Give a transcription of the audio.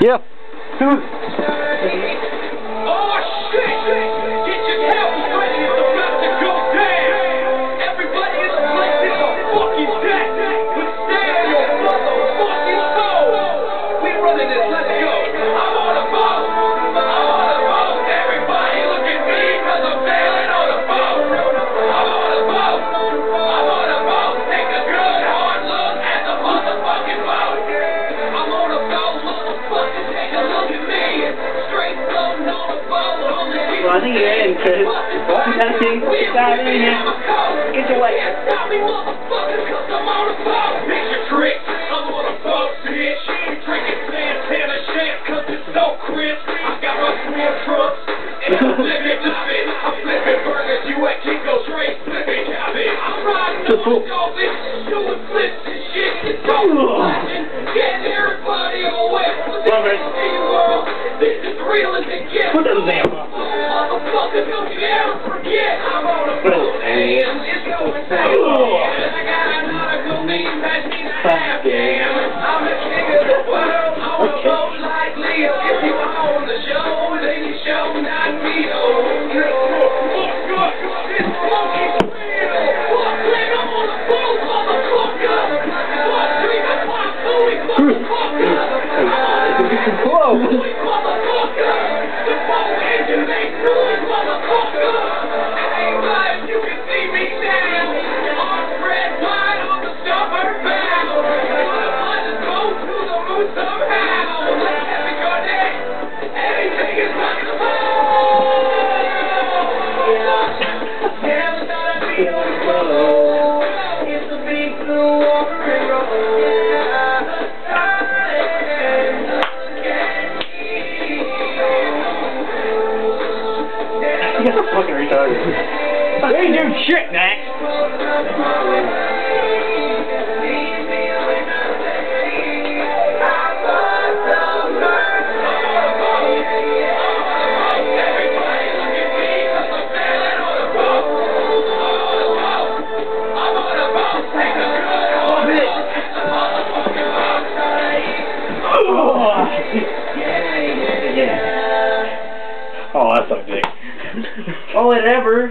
Yeah. Oh shit! Get your tails ready, it's about to go down! Everybody in the place is a fucking deck! But stay on your motherfucking toes! We running this, let's go! I'm on a boat! I'm on a boat! Everybody look at me, cause I'm sailing on a boat! I'm on a boat! I'm on a boat! Take a good hard look at the motherfucking boat! I'm on a boat, motherfucker, take a look at me! Straight floating on a boat on the Well, I think you're in, Chris. Get down in here. Get your way. Stop me, motherfucker, cause I'm on a boat! Picture trick, I'm on a boat, bitch! Drinking Santana shit, cause it's so crisp! I got my swim trunks, and I'm flipping cabbage! I'm flipping burgers, you at Kinko straight flipping cabbage! I'm riding on the dolphin, doing flips and shit, it's so flashing! Getting everybody away from the world! This is real as it gets! Put them there. Motherfucker, don't you ever forget! I'm on a boat, and it's going down! I got a nautical name, pass me the half game! I'm the king of the world, on a boat like Leo! If you own the show, then you show not me, oh! It's fucking real! Fuck, let I'm on a boat, motherfucker! Fuck, drink a pot, Louis, motherfucker! Whoa! Louis, motherfucker! The boat engine makes noise, motherfucker! Hey, guys, you can see me now! On red wine on the starboard bow! Let's go to the moon somehow! Like Kevin Garnett, anything is possible! Never thought I'd be on the road. It's a big blue water road. You're fucking retarded. They do shit, Max. Oh, that's so big. All it ever